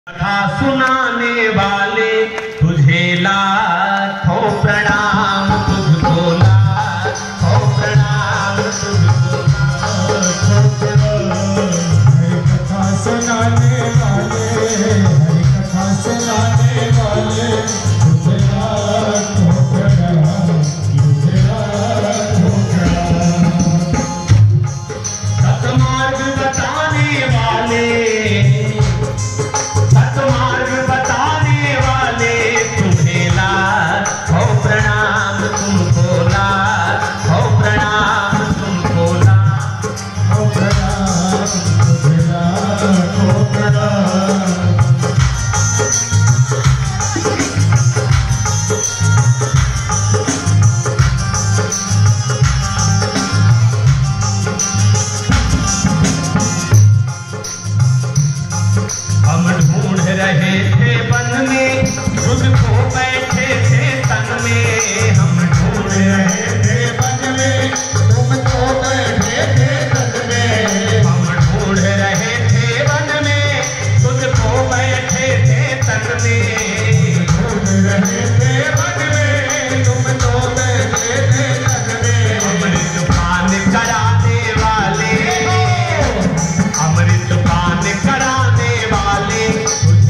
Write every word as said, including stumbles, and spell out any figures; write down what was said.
कथा सुनाने वाले तुझे लाखों प्रणाम, तुझको लाखों प्रणाम, तुझको लाखों प्रणाम। हरि कथा सुनाने वाले, हरि कथा सुनाने वाले तुझे लाखों प्रणाम, तुझे लाखों प्रणाम। सतमार्ग बताने वाले, सतमार्ग बताने वाले तुम्हें लाखों प्रणाम, तुमको लाखों प्रणाम, तुमको लाखों प्रणाम, तुझे लाखों प्रणाम। हम ढूंढ रहे थे वन में, तुझको बैठे थे तन में। हम ढूंढ रहे थे वन में, तुमको बैठे थे तन में। हम ढूंढ रहे थे वन में, तुझको बैठे थे तन में। ढूंढ रहे थे वन में, तुमको बैठे थे तन में। अमृत पान कराने वाले, अमृत पान कराने वाले